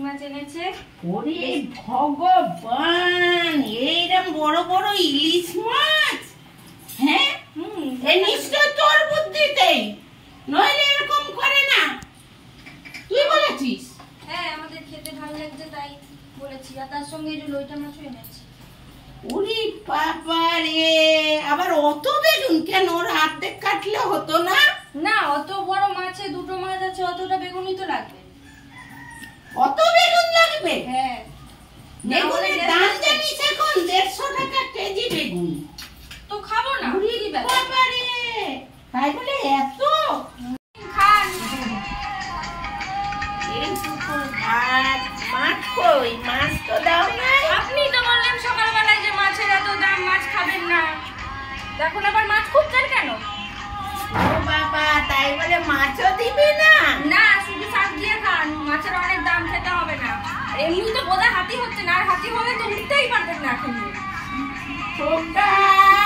মাছ এনেছে। ওরে ভগবান, এইরকম বড় বড় ইলিশ মাছ! হ্যাঁ, এই নিশ্চয় তোর বুদ্ধিতেই, নইলে এরকম করে না। তুই বলেছিস? হ্যাঁ, আমাদের খেতে ভালো লাগছে তাই বলেছি। আর তার সঙ্গে এই যে লইটা মাছও এনেছি। ওরে বাবা রে, আবার অত বেগুন কেন? ওর অর্ধেক কাটলে হতো না? না, অত বড় মাছে দুটো মাছ আছে, অতটা বেগুনই তো লাগবে। অত বেগুন লাগবে? হ্যাঁ, বেগুনের দাম জানিস এখন 150 টাকা কেজি বেগুন। তো খাবো না। বাবা রে, তাই বলে এত? খান। এইটুকু ভাত, মাছ কই? মাছ তো দাও না। আপনি তো বললেন সকালবেলায় যে মাছের এত দাম, মাছ খাবেন না। এখন আবার মাছ খুঁজছেন কেন? ও বাবা, তাই বলে মাছও দিবে না? না, শুধু শাক দিয়ে খান, মাছের অনেক দাম, খেতে হবে না। আর এমনি তো বোধহয় হাতি হচ্ছে না, আর হাতি হলে তো উঠতেই পারবেন না এখন। খোকা